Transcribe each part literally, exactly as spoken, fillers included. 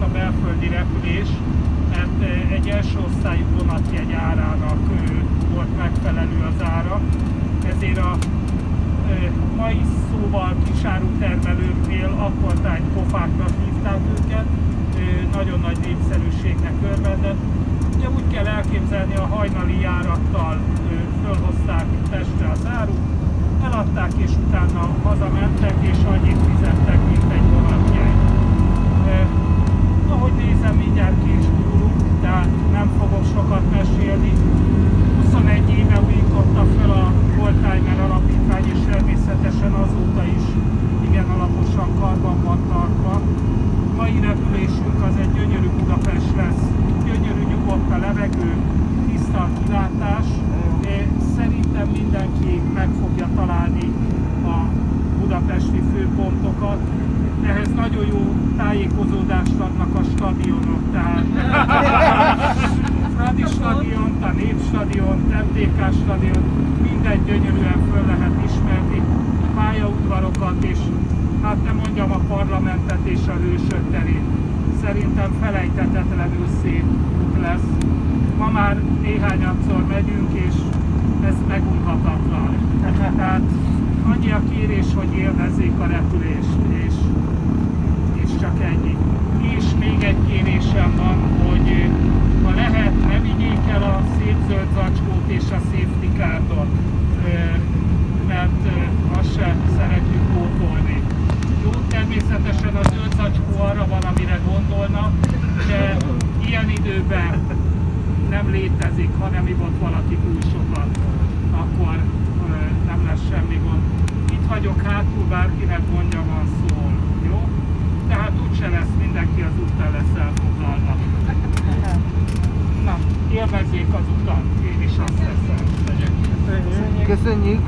a belföldi repülés, mert egy első osztályú vonatjegy árának volt megfelelő az ára, ezért a mai szóval kisárutermelőknél akkortájt pofáknak hívták őket, nagyon nagy népszerűségnek örvendett. Ugye úgy kell elképzelni, a hajnali járattal fölhozták Pestre az árut, eladták és utána hazamentek és annyit fizettek, mint egy vonatjegy. Ahogy nézem, mindjárt ki is gurulunk, tehát nem fogok sokat mesélni. huszonegy éve újította fel a Oldtimer Alapítvány, és természetesen azóta is igen alaposan karban van tartva. Mai repülésünk az egy gyönyörű Budapest lesz. Gyönyörű, nyugodt a levegő, tiszta a kilátás. Szerintem mindenki meg fogja találni a budapesti főpontokat. Ehhez nagyon jó tájékozódást adnak a stadionok, tehát Fradi stadiont, a Népstadiont, em té ká stadiont, minden gyönyörűen föl lehet ismerni, pályaudvarokat és hát nem mondjam a parlamentet és a Hősök terét. Szerintem felejthetetlenül szép út lesz. Ma már néhányadszor megyünk, és ez megunhatatlan. Tehát annyi a kérés, hogy élvezzék a repülést, és, és csak ennyi. És még egy kérésem van, hogy ha lehet, ne vigyék el a szép zöld zacskót és a safety cardot, mert azt se szeretjük pótolni. Jó, természetesen a zöld zacskó arra van, amire gondolnak, de ilyen időben nem létezik, ha nem ivott valaki túl sokat, akkor nem lesz semmi gond. Itt vagyok hátul, bárkinek mondja, van szól, jó? Tehát úgyse lesz, mindenki az úttal lesz elfoglalva. Na, élvezzék az utat, én is azt teszem. Köszönjük! Köszönjük.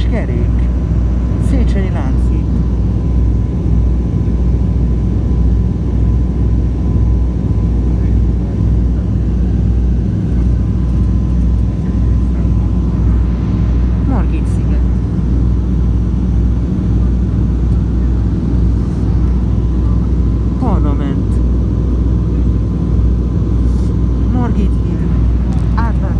kerék. Széchenyi Lánchíd. Margit-sziget. Parlament. Margit-híd. Átlag.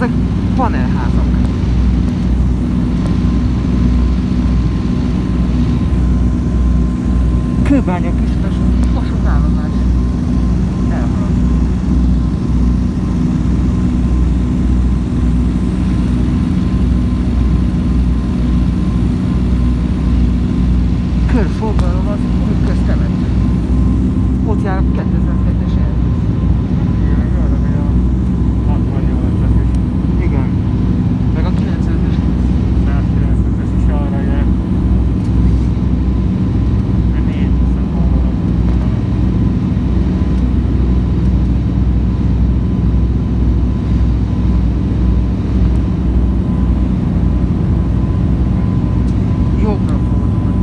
Azok panelházak. Kőbánya Kistes vasútállomás. Elhalad. Körforgalom az köztemet. Ott jár a kétezer-kettes elvész. Igen, meg arra mi a hatvannyolcas is. Igen. Meg a kilencvenes. százkilencvenes is arra jár. Mert négy szakon van. Jobbra fordul.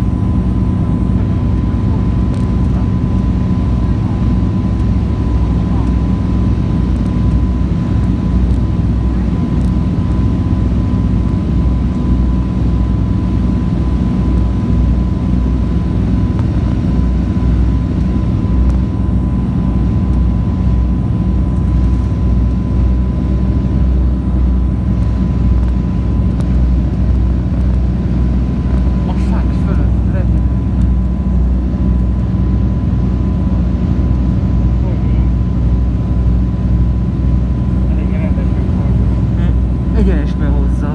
A fák fölött repülünk. Elég rendesen fordul. Egyenesbe hozza.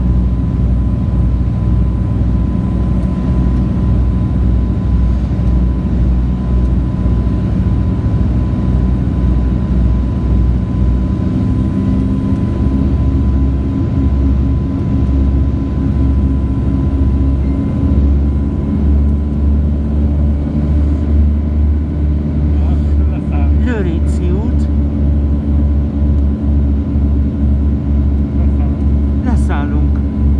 Leszáll. Lőrinci út. Leszáll. Leszállunk.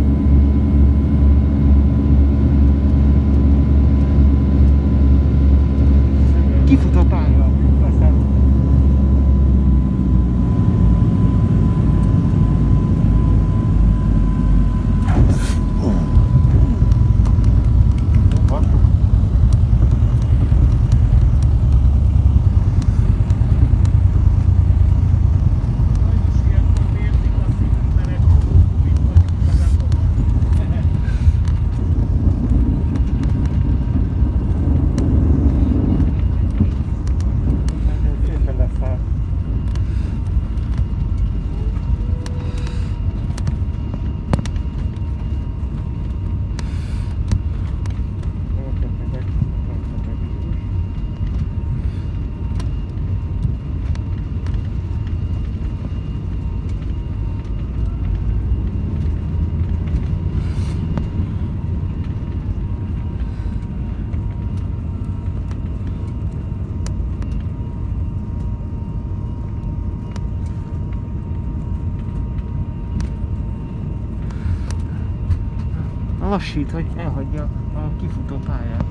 Kifut a pálya. Leszáll. Sajnos ilyenkor vérzik a szívünkben egy csomó gumit, hogy beletolom. Szépen leszáll. Lassít, hogy elhagyja a kifutó pályát.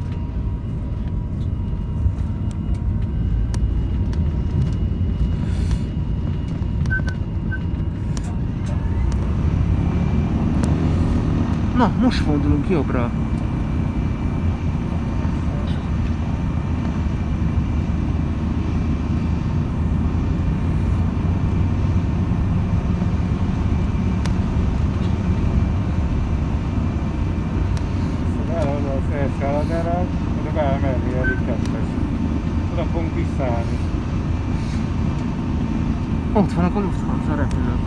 Na, most fordulunk jobbra. Elhagyom az első álladárát, oda beáll mellé elég kettes. Oda fogunk visszaállni. Ott vannak a Lufthansa repülők.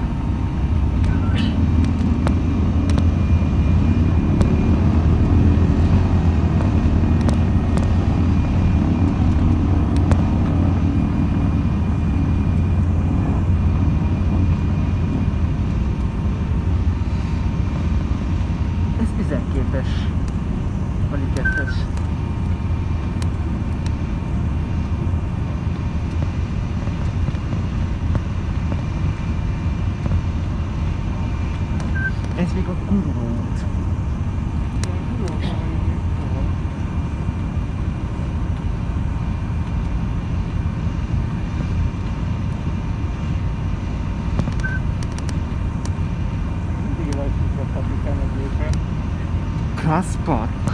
Ez tizenképes. Vagy kettes. Ez még a kurva út. Mindig rajtuk a kapitán a gépen. Class Park.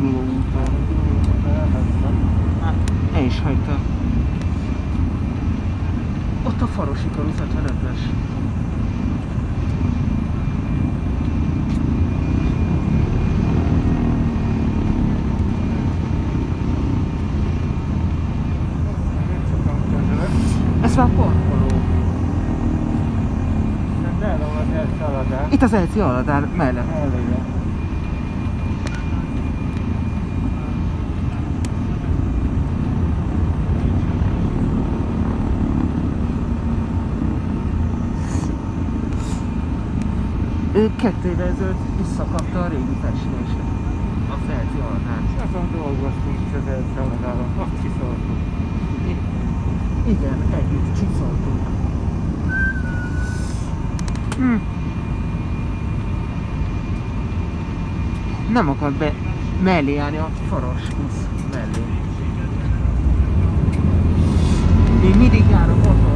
túluló úton. Hát, el is hagyta. Ott a Farosi körút ötvenötös. Ez már parkoló. Itt az Elci Aladár mellett. Ő kettő évvel ezelőtt visszakapta a régi festését. A Elci Aladár. Azon dolgoztunk is az Elci Aladáron, azt csiszoltuk. Igen, együtt csiszoltuk. Hm. Nem akart be mellé állni a Faros busz mellé. Még mindig járok otthon.